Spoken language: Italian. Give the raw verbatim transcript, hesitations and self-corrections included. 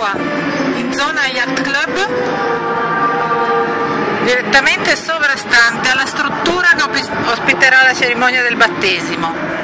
qua, in zona Yacht Club, direttamente sovrastante alla struttura che ospiterà la cerimonia del battesimo.